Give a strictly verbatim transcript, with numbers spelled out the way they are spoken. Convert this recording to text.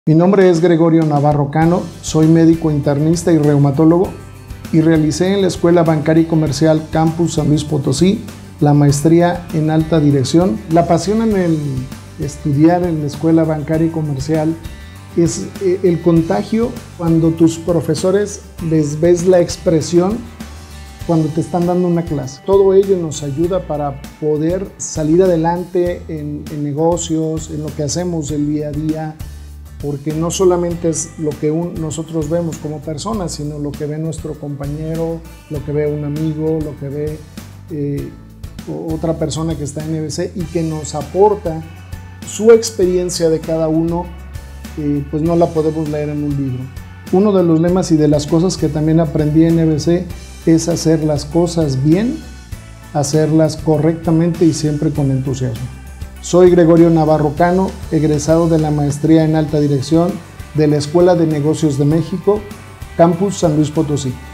Mi nombre es Gregorio Navarro Cano, soy médico internista y reumatólogo y realicé en la Escuela Bancaria y Comercial Campus San Luis Potosí la maestría en alta dirección. La pasión en el estudiar en la Escuela Bancaria y Comercial es el contagio cuando tus profesores les ves la expresión cuando te están dando una clase. Todo ello nos ayuda para poder salir adelante en, en negocios, en lo que hacemos el día a día, porque no solamente es lo que un, nosotros vemos como personas, sino lo que ve nuestro compañero, lo que ve un amigo, lo que ve eh, otra persona que está en N B C y que nos aporta su experiencia de cada uno, eh, pues no la podemos leer en un libro. Uno de los lemas y de las cosas que también aprendí en N B C es hacer las cosas bien, hacerlas correctamente y siempre con entusiasmo. Soy Gregorio Navarro Cano, egresado de la maestría en alta dirección de la Escuela de Negocios de México, Campus San Luis Potosí.